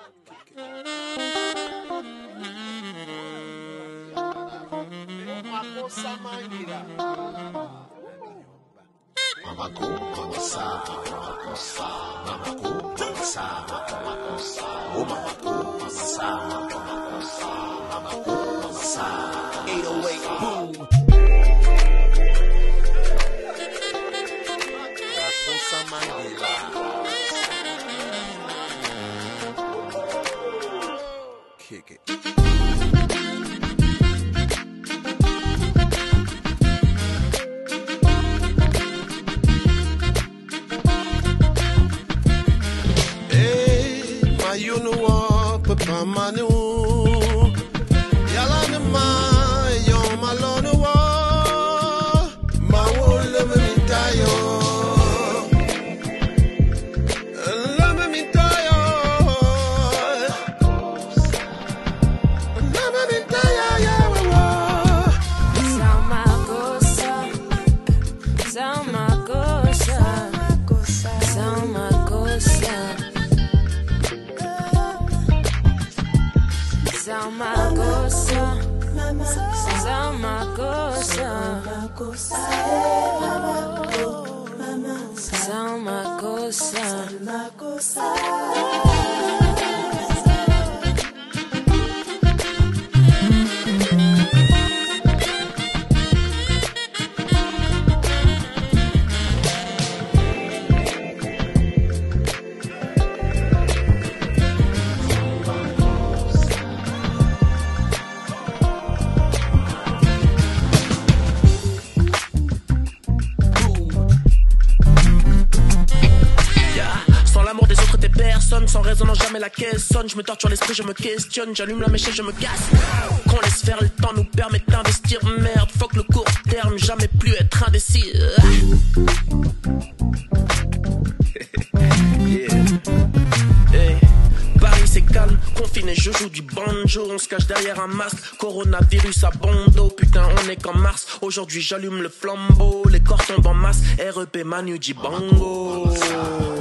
Kick it. Hey, my you know what, Papa Manu. Yala na ma, yo malone wa. Ma wo love me tayo. Love me tayo. Love me tayo, yeah, wa. Zamagosa. Sans raison, non, jamais la caisse sonne. Je me torture l'esprit, je me questionne. J'allume la mèche et je me casse. Qu'on laisse faire, le temps nous permet d'investir. Merde, fuck le court terme, jamais plus être indécis. Hey, Paris c'est calme, confiné, je joue du banjo. On se cache derrière un masque, coronavirus à bondo. Putain, on est qu'en mars. Aujourd'hui j'allume le flambeau. Les corps tombent en masse, REP Manu Dibango.